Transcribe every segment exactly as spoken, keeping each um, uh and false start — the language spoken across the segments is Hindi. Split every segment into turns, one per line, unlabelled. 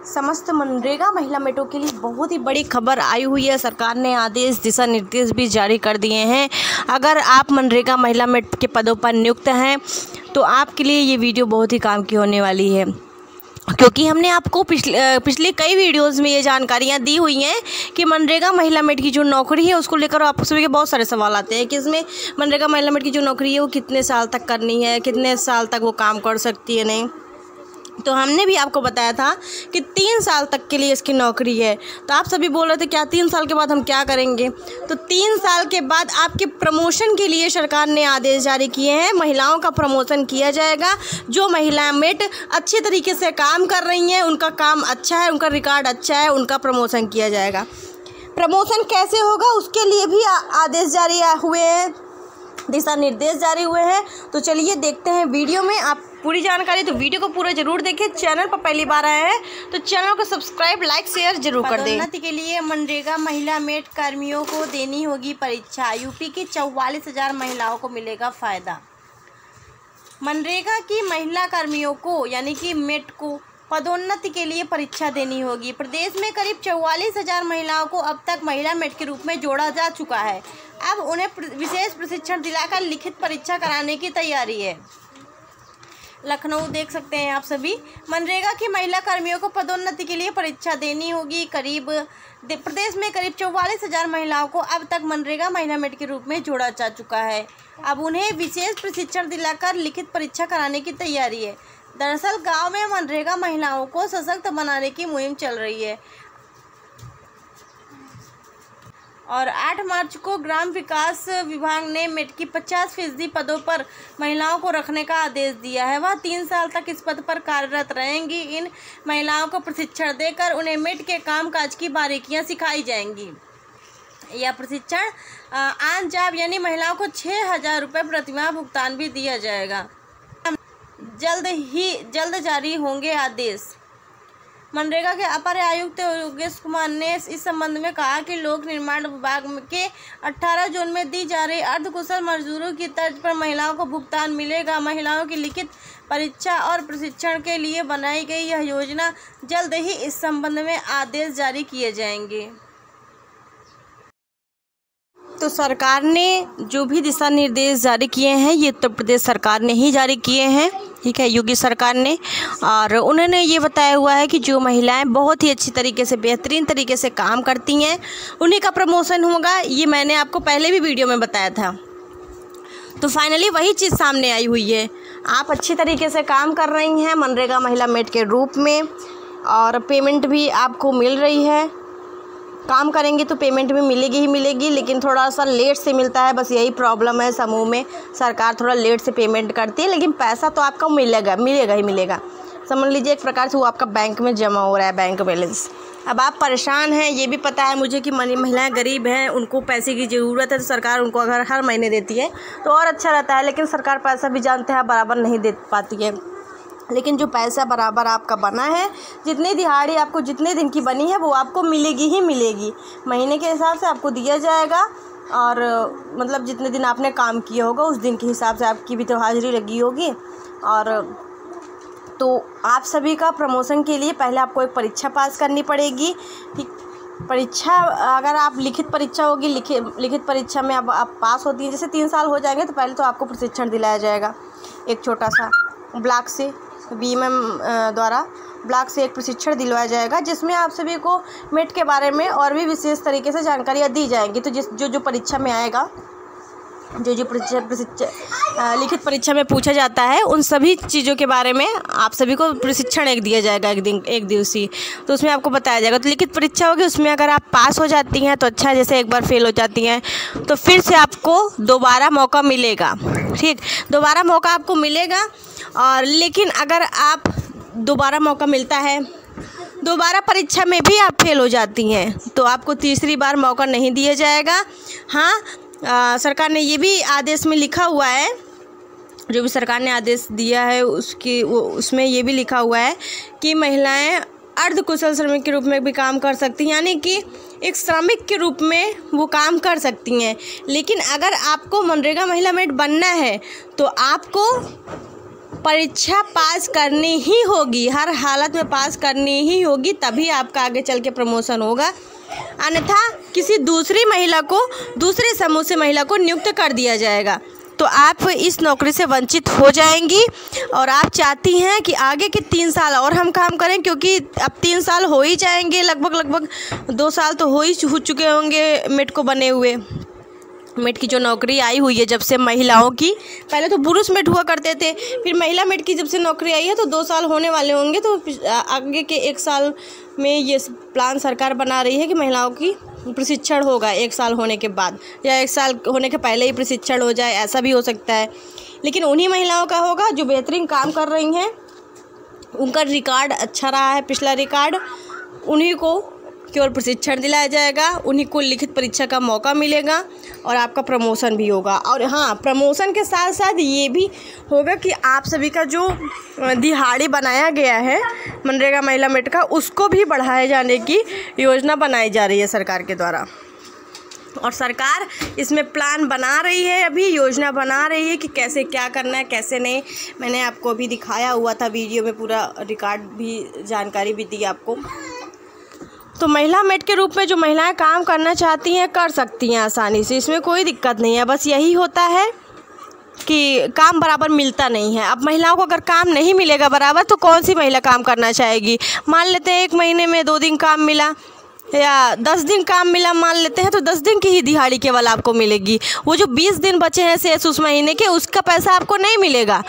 समस्त मनरेगा महिला मेटों के लिए बहुत ही बड़ी खबर आई हुई है। सरकार ने आदेश दिशा निर्देश भी जारी कर दिए हैं। अगर आप मनरेगा महिला मेट के पदों पर नियुक्त हैं तो आपके लिए ये वीडियो बहुत ही काम की होने वाली है, क्योंकि हमने आपको पिछले पिछले कई वीडियोस में ये जानकारियाँ दी हुई हैं कि मनरेगा महिला मेट की जो नौकरी है उसको लेकर आप सभी के बहुत सारे सवाल आते हैं कि इसमें मनरेगा महिला मेट की जो नौकरी है वो कितने साल तक करनी है, कितने साल तक वो काम कर सकती है। नहीं, तो हमने भी आपको बताया था कि तीन साल तक के लिए इसकी नौकरी है। तो आप सभी बोल रहे थे क्या तीन साल के बाद हम क्या करेंगे, तो तीन साल के बाद आपके प्रमोशन के लिए सरकार ने आदेश जारी किए हैं। महिलाओं का प्रमोशन किया जाएगा। जो महिला मेट अच्छे तरीके से काम कर रही हैं, उनका काम अच्छा है, उनका रिकॉर्ड अच्छा है, उनका प्रमोशन किया जाएगा। प्रमोशन कैसे होगा उसके लिए भी आदेश जारी हुए हैं, दिशा निर्देश जारी हुए हैं। तो चलिए देखते हैं वीडियो में आप पूरी जानकारी। तो वीडियो को पूरा जरूर देखें। चैनल पर पहली बार आए हैं तो चैनल को सब्सक्राइब, लाइक, शेयर जरूर कर दें। पदोन्नति के लिए मनरेगा महिला मेट कर्मियों को देनी होगी परीक्षा। यूपी की चौवालीस हजार महिलाओं को मिलेगा फायदा। मनरेगा की महिला कर्मियों को यानी कि मेट को पदोन्नति के लिए परीक्षा देनी होगी। प्रदेश में करीब चौवालीस हजार महिलाओं को अब तक महिला मेट के रूप में जोड़ा जा चुका है। अब उन्हें विशेष प्रशिक्षण दिलाकर लिखित परीक्षा कराने की तैयारी है। लखनऊ देख सकते हैं आप सभी। मनरेगा की महिला कर्मियों को पदोन्नति के लिए परीक्षा देनी होगी। करीब प्रदेश में करीब चौवालीस हजार महिलाओं को अब तक मनरेगा महिला मेट के रूप में जोड़ा जा चुका है। अब उन्हें विशेष प्रशिक्षण दिलाकर लिखित परीक्षा कराने की तैयारी है। दरअसल गांव में मनरेगा महिलाओं को सशक्त बनाने की मुहिम चल रही है और आठ मार्च को ग्राम विकास विभाग ने मेट की पचास फीसदी पदों पर महिलाओं को रखने का आदेश दिया है। वह तीन साल तक इस पद पर कार्यरत रहेंगी। इन महिलाओं को प्रशिक्षण देकर उन्हें मेट के कामकाज की बारीकियां सिखाई जाएंगी। यह प्रशिक्षण ऑन जॉब यानी महिलाओं को छः हजार रुपये प्रतिमाह भुगतान भी दिया जाएगा। जल्द ही जल्द जारी होंगे आदेश। मनरेगा के अपर आयुक्त योगेश कुमार ने इस संबंध में कहा कि लोक निर्माण विभाग के अठारह जोन में दी जा रही अर्धकुशल मजदूरों की तर्ज पर महिलाओं को भुगतान मिलेगा। महिलाओं की लिखित परीक्षा और प्रशिक्षण के लिए बनाई गई यह योजना जल्द ही इस संबंध में आदेश जारी किए जाएंगे। तो सरकार ने जो भी दिशा निर्देश जारी किए हैं ये उत्तर प्रदेश सरकार ने ही जारी किए हैं, ठीक है, योगी सरकार ने। और उन्होंने ये बताया हुआ है कि जो महिलाएं बहुत ही अच्छी तरीके से, बेहतरीन तरीके से काम करती हैं उन्हीं का प्रमोशन होगा। ये मैंने आपको पहले भी वीडियो में बताया था। तो फाइनली वही चीज़ सामने आई हुई है। आप अच्छी तरीके से काम कर रही हैं मनरेगा महिला मेट के रूप में और पेमेंट भी आपको मिल रही है। काम करेंगे तो पेमेंट भी मिलेगी ही मिलेगी, लेकिन थोड़ा सा लेट से मिलता है, बस यही प्रॉब्लम है। समूह में सरकार थोड़ा लेट से पेमेंट करती है, लेकिन पैसा तो आपका मिलेगा मिलेगा ही मिलेगा। समझ लीजिए एक प्रकार से वो आपका बैंक में जमा हो रहा है, बैंक बैलेंस। अब आप परेशान हैं, ये भी पता है मुझे कि महिलाएं गरीब हैं, उनको पैसे की ज़रूरत है, तो सरकार उनको अगर हर महीने देती है तो और अच्छा रहता है। लेकिन सरकार पैसा भी जानते हैं बराबर नहीं दे पाती है। लेकिन जो पैसा बराबर आपका बना है, जितनी दिहाड़ी आपको जितने दिन की बनी है वो आपको मिलेगी ही मिलेगी। महीने के हिसाब से आपको दिया जाएगा और मतलब जितने दिन आपने काम किया होगा उस दिन के हिसाब से आपकी भी तो हाजिरी लगी होगी। और तो आप सभी का प्रमोशन के लिए पहले आपको एक परीक्षा पास करनी पड़ेगी। ठीक, परीक्षा अगर आप लिखित परीक्षा होगी, लिखित लिखित परीक्षा में अब आप पास होती हैं, जैसे तीन साल हो जाएंगे तो पहले तो आपको प्रशिक्षण दिलाया जाएगा एक छोटा सा ब्लॉक से, बी एम एम द्वारा ब्लॉक से एक प्रशिक्षण दिलवाया जाएगा, जिसमें आप सभी को मेट के बारे में और भी विशेष तरीके से जानकारियाँ दी जाएंगी। तो जिस जो जो परीक्षा में आएगा, जो जो प्रशिक्षण लिखित परीक्षा में पूछा जाता है, उन सभी चीज़ों के बारे में आप सभी को प्रशिक्षण एक दिया जाएगा, एक दिन एक दिवसीय। तो उसमें आपको बताया जाएगा। तो लिखित परीक्षा होगी, उसमें अगर आप पास हो जाती हैं तो अच्छा, जैसे एक बार फेल हो जाती हैं तो फिर से आपको दोबारा मौका मिलेगा। ठीक, दोबारा मौका आपको मिलेगा। और लेकिन अगर आप दोबारा मौका मिलता है, दोबारा परीक्षा में भी आप फेल हो जाती हैं तो आपको तीसरी बार मौका नहीं दिया जाएगा। हाँ, आ, सरकार ने ये भी आदेश में लिखा हुआ है, जो भी सरकार ने आदेश दिया है उसकी वो उसमें ये भी लिखा हुआ है कि महिलाएं अर्धकुशल श्रमिक के रूप में भी काम कर सकती हैं, यानी कि एक श्रमिक के रूप में वो काम कर सकती हैं। लेकिन अगर आपको मनरेगा महिला मेट बनना है तो आपको परीक्षा पास करनी ही होगी, हर हालत में पास करनी ही होगी, तभी आपका आगे चल के प्रमोशन होगा। अन्यथा किसी दूसरी महिला को, दूसरे समूह से महिला को नियुक्त कर दिया जाएगा, तो आप इस नौकरी से वंचित हो जाएंगी। और आप चाहती हैं कि आगे के तीन साल और हम काम करें, क्योंकि अब तीन साल हो ही जाएंगे, लगभग लगभग दो साल तो हो ही हो चुके होंगे मेट को बने हुए। मेट की जो नौकरी आई हुई है जब से महिलाओं की, पहले तो पुरुष मेट हुआ करते थे, फिर महिला मेट की जब से नौकरी आई है तो दो साल होने वाले होंगे। तो आगे के एक साल में ये प्लान सरकार बना रही है कि महिलाओं की प्रशिक्षण होगा एक साल होने के बाद, या एक साल होने के पहले ही प्रशिक्षण हो जाए, ऐसा भी हो सकता है। लेकिन उन्हीं महिलाओं का होगा जो बेहतरीन काम कर रही हैं, उनका रिकॉर्ड अच्छा रहा है पिछला रिकॉर्ड, उन्हीं को केवल प्रशिक्षण दिलाया जाएगा, उन्हीं को लिखित परीक्षा का मौका मिलेगा और आपका प्रमोशन भी होगा। और हाँ, प्रमोशन के साथ साथ ये भी होगा कि आप सभी का जो दिहाड़ी बनाया गया है मनरेगा महिला मेट का, उसको भी बढ़ाए जाने की योजना बनाई जा रही है सरकार के द्वारा। और सरकार इसमें प्लान बना रही है, अभी योजना बना रही है कि कैसे क्या करना है, कैसे नहीं। मैंने आपको अभी दिखाया हुआ था वीडियो में, पूरा रिकॉर्ड भी, जानकारी भी दी आपको। तो महिला मेट के रूप में जो महिलाएं काम करना चाहती हैं कर सकती हैं आसानी से, इसमें कोई दिक्कत नहीं है। बस यही होता है कि काम बराबर मिलता नहीं है। अब महिलाओं को अगर काम नहीं मिलेगा बराबर तो कौन सी महिला काम करना चाहेगी। मान लेते हैं एक महीने में दो दिन काम मिला या दस दिन काम मिला मान लेते हैं, तो दस दिन की ही दिहाड़ी केवल आपको मिलेगी। वो जो बीस दिन बचे हैं शेष उस महीने के, उसका पैसा आपको नहीं मिलेगा।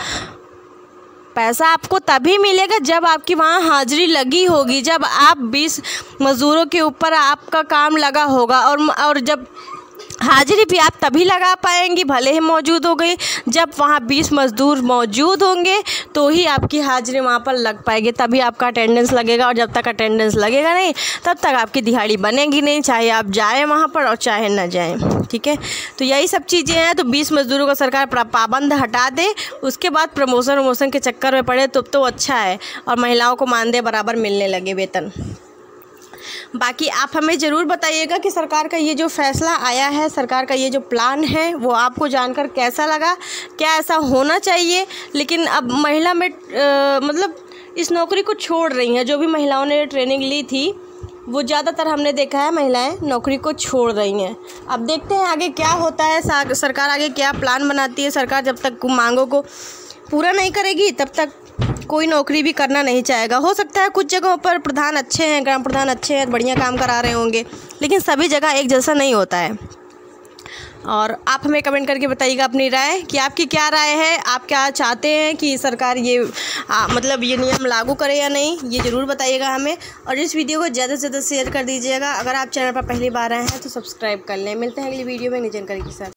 पैसा आपको तभी मिलेगा जब आपकी वहाँ हाजिरी लगी होगी, जब आप बीस मज़दूरों के ऊपर आपका काम लगा होगा। और और जब हाजिरी भी आप तभी लगा पाएंगी, भले ही मौजूद हो गई, जब वहाँ बीस मज़दूर मौजूद होंगे तो ही आपकी हाजिरी वहाँ पर लग पाएगी, तभी आपका अटेंडेंस लगेगा। और जब तक अटेंडेंस लगेगा नहीं तब तक आपकी दिहाड़ी बनेगी नहीं, चाहे आप जाएं वहाँ पर और चाहे न जाएं। ठीक है, तो यही सब चीज़ें हैं। तो बीस मज़दूरों को सरकार पाबंद हटा दे, उसके बाद प्रमोशन वमोशन के चक्कर में पड़े तो तो अच्छा है, और महिलाओं को मानदेय बराबर मिलने लगे, वेतन। बाकी आप हमें ज़रूर बताइएगा कि सरकार का ये जो फैसला आया है, सरकार का ये जो प्लान है, वो आपको जानकर कैसा लगा, क्या ऐसा होना चाहिए। लेकिन अब महिला में आ, मतलब इस नौकरी को छोड़ रही हैं, जो भी महिलाओं ने ट्रेनिंग ली थी वो ज़्यादातर हमने देखा है महिलाएं नौकरी को छोड़ रही हैं। अब देखते हैं आगे क्या होता है, सरकार आगे क्या प्लान बनाती है। सरकार जब तक मांगों को पूरा नहीं करेगी तब तक कोई नौकरी भी करना नहीं चाहेगा। हो सकता है कुछ जगहों पर प्रधान अच्छे हैं, ग्राम प्रधान अच्छे हैं, बढ़िया काम करा रहे होंगे, लेकिन सभी जगह एक जैसा नहीं होता है। और आप हमें कमेंट करके बताइएगा अपनी राय कि आपकी क्या राय है, आप क्या चाहते हैं कि सरकार ये आ, मतलब ये नियम लागू करे या नहीं, ये ज़रूर बताइएगा हमें। और इस वीडियो को ज़्यादा से ज़्यादा शेयर कर दीजिएगा। अगर आप चैनल पर पहली बार आए हैं तो सब्सक्राइब कर लें। मिलते हैं अगली वीडियो में नई जानकारी के साथ।